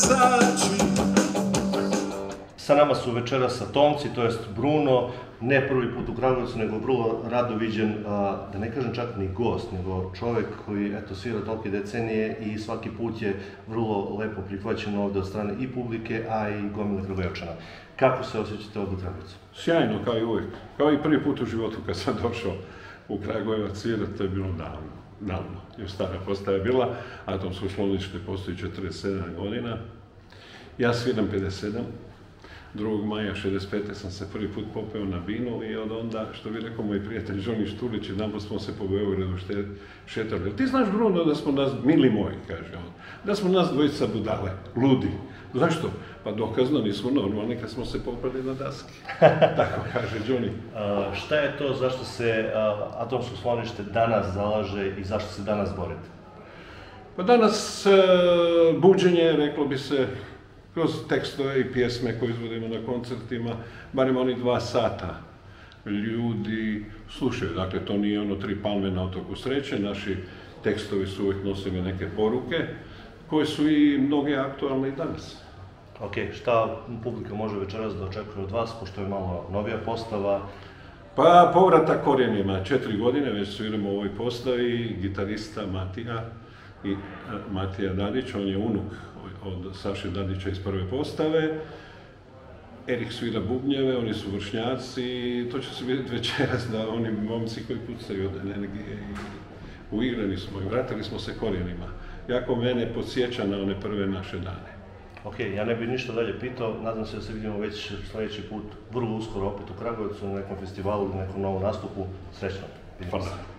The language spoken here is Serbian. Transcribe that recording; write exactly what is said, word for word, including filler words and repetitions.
Versace. Sa nama su večeras Atomci, to jest Bruno, ne prvi put u Kragujevcu, nego vrlo rado viđen, da ne kažem čak ni gost, nego čovjek koji eto, svira tolike decenije i svaki put je vrlo lepo prihvaćen ovdje od strane i publike, a i gomile Kragujevčana. Kako se osjećate ovdje u Kragujevcu? Sjajno, kao i uvijek. Kao i prvi put u životu kad sam došao u Kragujevac svirati, to je bilo davno. Davno. Još stara postaja bila, Atomsko sklonište postoji četrdeset sedam godina. Ja sviram pedeset sedam. drugog maja šezdeset pete sam se prvi put popeo na binu i od onda, što bi rekao moj prijatelj Žoni Štulić, jedanput smo se po Beogradu šetali. Ti znaš, Bruno, da smo nas, mili moji, kaže on, da smo nas dvojica budale, ludi. Zašto? Pa dokazno nismo normalni kad smo se popeli na daske. Tako kaže Žoni. Šta je to zašto se Atomsko sklonište danas zalaže i zašto se danas borite? Pa danas buđenje, reklo bi se, kroz tekstove i pjesme koje izvodimo na koncertima, barem oni dva sata ljudi slušaju. Dakle, to nije ono tri palme na otoku sreće, naši tekstovi su uvijek nosili neke poruke, koje su i mnoge aktualne i danas. Ok, šta publika može večeras da očekuje od vas, pošto je malo novija postava? Pa, povratak korijenima. Četiri godine već sviramo u ovoj postavi, gitarista Matija i Matija Dadić, on je unuk od Saše Dadića iz prve postave. Erik svira bubnjeve, oni su vršnjaci i to će se vidjeti večeras da oni momci koji pucaju od energije i uigrani smo i vratili smo se korijenima. Jako mene podsjeća na one prve naše dane. Ok, ja ne bih ništa dalje pitao, nadam se da se vidimo već sljedeći put, vrlo uskoro opet u Kragujevcu, na nekom festivalu ili nekom novom nastupu. Srećno. Hvala.